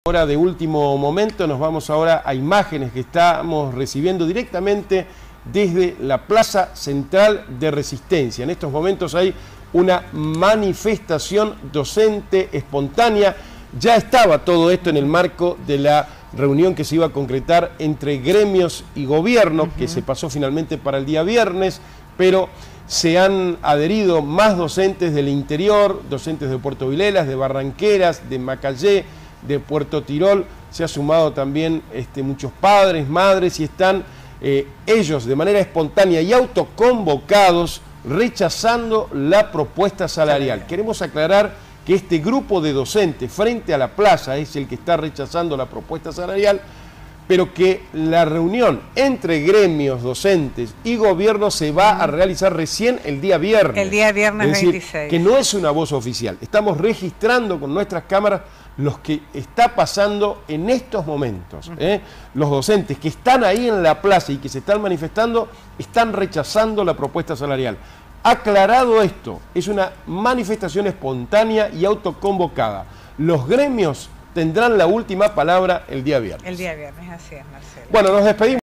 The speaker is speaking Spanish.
Ahora de último momento nos vamos ahora a imágenes que estamos recibiendo directamente desde la Plaza Central de Resistencia. En estos momentos hay una manifestación docente espontánea. Ya estaba todo esto en el marco de la reunión que se iba a concretar entre gremios y gobierno, que se pasó finalmente para el día viernes, pero se han adherido más docentes del interior, docentes de Puerto Vilelas, de Barranqueras, de Macayé, de Puerto Tirol. Se ha sumado también muchos padres, madres, y están ellos de manera espontánea y autoconvocados rechazando la propuesta salarial. Queremos aclarar que este grupo de docentes frente a la plaza es el que está rechazando la propuesta salarial, pero que la reunión entre gremios docentes y gobierno se va a realizar recién el día viernes. El día viernes, es decir, 26. Que no es una voz oficial. Estamos registrando con nuestras cámaras lo que está pasando en estos momentos. Los docentes que están ahí en la plaza y que se están manifestando están rechazando la propuesta salarial. Aclarado esto, es una manifestación espontánea y autoconvocada. Los gremios tendrán la última palabra el día viernes. El día viernes, así es, Marcelo. Bueno, nos despedimos.